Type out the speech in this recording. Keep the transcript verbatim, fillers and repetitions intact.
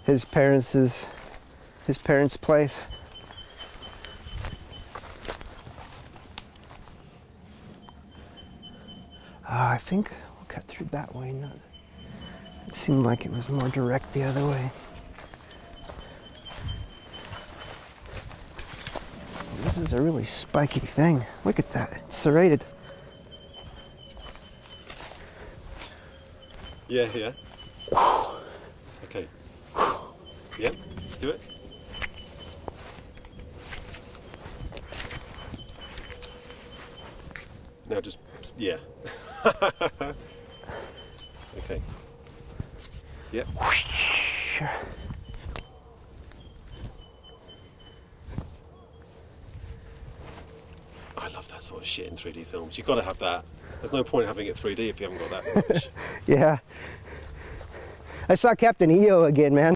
his parents' his parents' place. Uh, I think we'll cut through that way. Not, it seemed like it was more direct the other way. This is a really spiky thing. Look at that. It's serrated. Yeah, yeah. Okay. Yep, do it. Now just, yeah. Okay. Yep. I love that sort of shit in three D films. You've got to have that. There's no point having it three D if you haven't got that. Yeah. I saw Captain E O again, man.